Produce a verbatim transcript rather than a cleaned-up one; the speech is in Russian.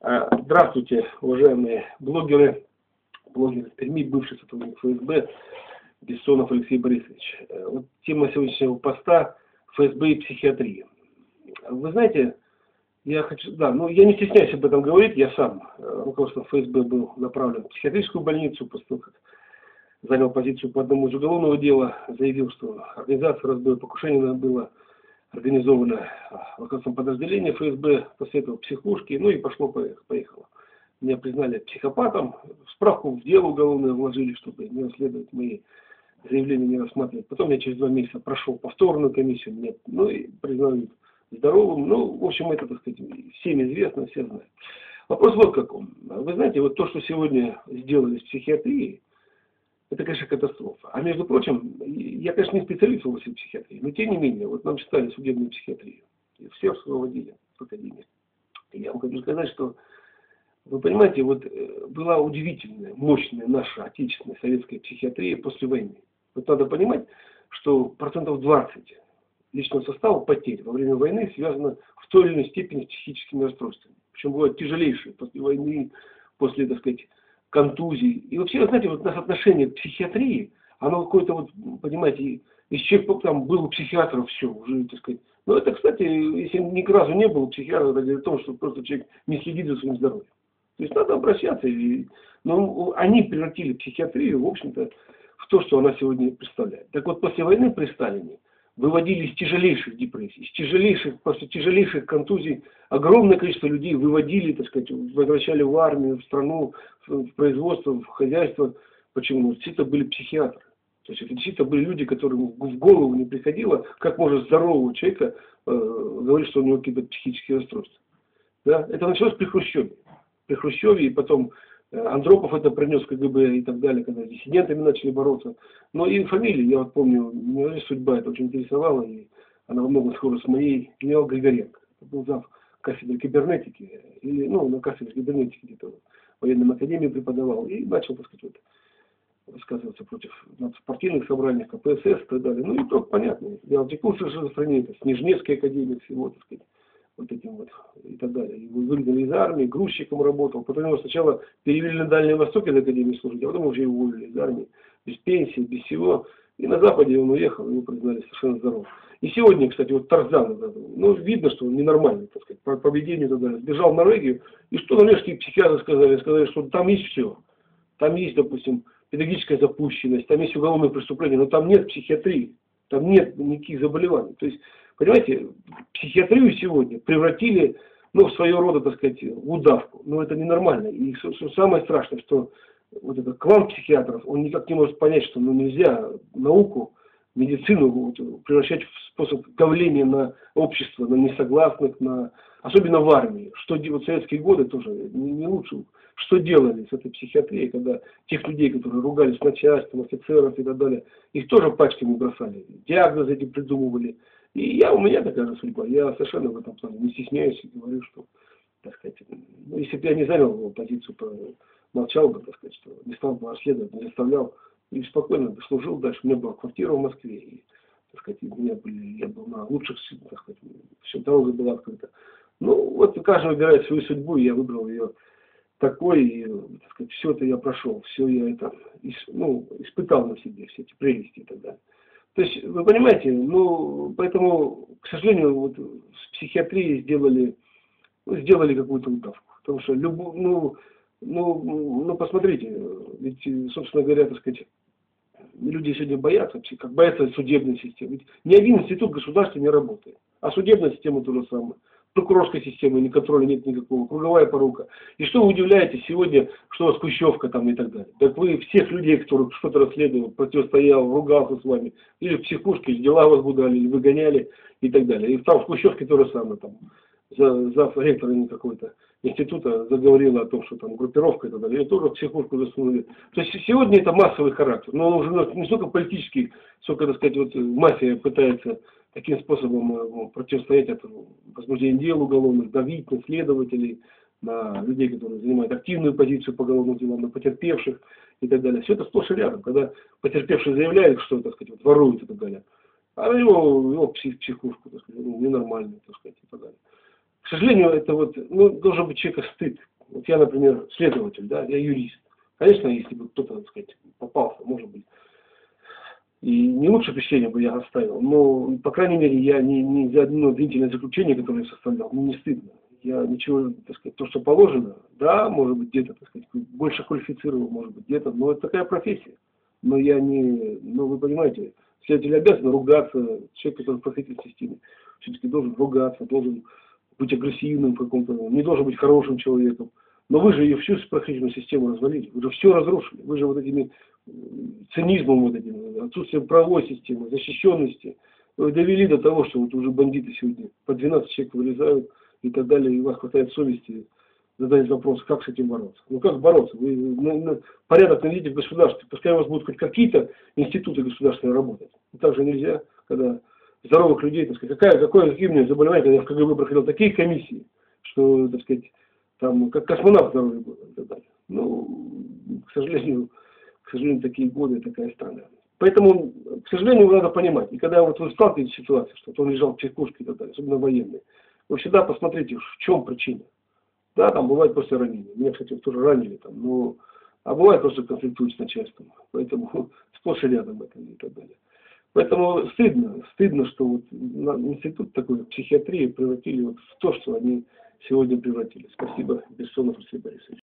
А, Здравствуйте, уважаемые блогеры, блогеры из Перми, бывший сотрудник эф эс бэ Бессонов Алексей Борисович. Вот тема сегодняшнего поста — эф эс бэ и психиатрия. Вы знаете, я хочу, да, ну я не стесняюсь об этом говорить, я сам руководством эф эс бэ был направлен в психиатрическую больницу, после того, как занял позицию по одному из уголовного дела, заявил, что организация разбоя покушения была организовано руководством подразделения эф эс бэ, после этого психушки, ну и пошло-поехало. Меня признали психопатом, справку в дело уголовное вложили, чтобы не расследовать мои заявления, не рассматривать. Потом я через два месяца прошел повторную комиссию, меня, ну и признали здоровым. Ну, в общем, это, так сказать, всем известно, все знают. Вопрос вот в каком. Вы знаете, вот то, что сегодня сделали с психиатрией, это, конечно, катастрофа. А между прочим, я, конечно, не специалист в области психиатрии, но тем не менее, вот нам читали судебную психиатрию. И все проводили в академии. И я вам хочу сказать, что, вы понимаете, вот была удивительная, мощная наша отечественная советская психиатрия после войны. Вот надо понимать, что процентов двадцать личного состава потерь во время войны связано в той или иной степени с психическими расстройствами. Причем бывают тяжелейшие после войны, после, так сказать, контузий. И вообще, знаете, вот наше отношение к психиатрии, оно какое-то, вот, понимаете, если человек там был у психиатра, все, уже, так сказать. Но это, кстати, если ни разу не был у психиатра, это говорит о том, что просто человек не следит за своим здоровьем. То есть надо обращаться. И, но они превратили психиатрию, в общем-то, в то, что она сегодня представляет. Так вот, после войны при Сталине выводили из тяжелейших депрессий, из тяжелейших, после тяжелейших контузий огромное количество людей выводили, так сказать, возвращали в армию, в страну, в производство, в хозяйство. Почему? Это были психиатры. То есть это действительно были люди, которым в голову не приходило, как может здорового человека э, говорить, что у него какие-то психические расстройства. Да? Это началось при Хрущеве. При Хрущеве, и потом Андропов это принес в ка гэ бэ и так далее, когда с диссидентами начали бороться. Но и фамилии, я вот помню, меня судьба это очень интересовала, и она во многом схожа с моей, генерал Григоренко. Это был зав. Кафедры кибернетики, или, ну, на кафедре кибернетики где-то в военной академии преподавал, и начал, так сказать, вот, высказываться против партийных собраний, ка пэ эс эс и так далее. Ну и только понятно, делал те курсы шизофрении, с Нижневской академии всего, так сказать, вот этим вот и так далее. Его выгнали из армии, грузчиком работал. Потом его сначала перевели на Дальний Восток из академии служить, а потом уже его уволили из армии. Без пенсии, без всего. И на Западе он уехал, его признали совершенно здоровым. И сегодня, кстати, вот Тарзан, ну, видно, что он ненормальный, так сказать, по поведению и так далее. Сбежал в Норвегию, и что норвежские психиатры сказали? Сказали, что там есть все. Там есть, допустим, педагогическая запущенность, там есть уголовные преступления, но там нет психиатрии, там нет никаких заболеваний. То есть, понимаете, психиатрию сегодня превратили, ну, в своего рода, так сказать, в удавку. Но это ненормально. И самое страшное, что вот этот клан психиатров, он никак не может понять, что ну, нельзя науку, медицину вот, превращать в способ давления на общество, на несогласных, на, особенно в армии. Что вот советские годы тоже не, не лучше. Что делали с этой психиатрией, когда тех людей, которые ругались с начальством, офицеров и так далее, их тоже пачками бросали, диагнозы эти придумывали. И я, у меня такая же судьба. Я совершенно в этом плане не стесняюсь и говорю, что, так сказать, ну, если бы я не занял его позицию, то молчал бы, так сказать, что не стал бы расследовать, не заставлял, и спокойно бы служил дальше. У меня была квартира в Москве, и, так сказать, у меня были, я был на лучших, так сказать, все дорога была открыта. Ну, вот каждый выбирает свою судьбу, и я выбрал ее такой, и, так сказать, все это я прошел, все я это, ну, испытал на себе, все эти прелести и так далее. То есть, вы понимаете, ну, поэтому, к сожалению, вот с психиатрией сделали, ну, сделали какую-то удавку. Потому что, любу, ну, ну, ну, посмотрите, ведь, собственно говоря, так сказать, люди сегодня боятся, как боятся судебной системы. Ведь ни один институт государства не работает. А судебная система то же самое. Прокурорской системы, ни контроля нет никакого, круговая порука. И что вы удивляетесь сегодня, что у вас Кущевка там и так далее. Так вы всех людей, которые что-то расследовал, противостоял, ругался с вами, или в психушке, или дела возбудали, или выгоняли и так далее. И там в Кущевке то же самое, там, за, за ректора какой-то института заговорила о том, что там группировка и так далее, ее тоже в психушку засунули. То есть сегодня это массовый характер, но он уже не столько политический, сколько, так сказать, вот мафия пытается таким способом противостоять этому возбуждению дел уголовных, давить на следователей, на людей, которые занимают активную позицию по уголовным делам, на потерпевших и так далее. Все это сплошь и рядом. Когда потерпевший заявляет, что, так сказать, вот, ворует и так далее, а его, его псих, психушку, так сказать, ну, ненормальный, так сказать, и так далее. К сожалению, это вот, ну, должен быть человека стыд Вот я, например, следователь, да, я юрист. Конечно, если бы кто-то, так сказать, попался, может быть, и не лучшее впечатление бы я оставил, но, по крайней мере, я не, не за одно обвинительное заключение, которое я составлял, мне не стыдно. Я ничего, так сказать, то, что положено, да, может быть, где-то, так сказать, больше квалифицировал, может быть, где-то, но это такая профессия. Но я не, ну, вы понимаете, следователь обязан ругаться, человек, который в профессиональной системе, все-таки должен ругаться, должен быть агрессивным в каком-то, не должен быть хорошим человеком. Но вы же ее всю профессиональную систему развалили, вы же все разрушили, вы же вот этими цинизмом, вот этим, отсутствием правовой системы, защищенности, вы довели до того, что вот уже бандиты сегодня по двенадцать человек вылезают и так далее, и у вас хватает совести задать вопрос, как с этим бороться. Ну как бороться? Вы на, на, порядок наведите в государстве, пускай у вас будут хоть какие-то институты государственные работать. Но так же нельзя, когда здоровых людей, так сказать, какая, какое, какие у меня заболевания, когда я в КГБ проходил такие комиссии, что, так сказать, там, как космонавт здоровый был и так далее. Ну, к сожалению, к сожалению, такие годы, такая страна. Поэтому, к сожалению, надо понимать, и когда вот вы сталкиваетесь с ситуацией, что он лежал в психушке и так далее, особенно военные, вы всегда посмотрите, в чем причина. Да, там бывает после ранения. Меня, кстати, тоже ранили там, но, а бывает просто конфликтуют с начальством. Поэтому сплошь и рядом это и так далее. Поэтому стыдно, стыдно, что вот институт такой психиатрии превратили вот в то, что они сегодня превратили. Спасибо, Бессонов Алексей Борисович.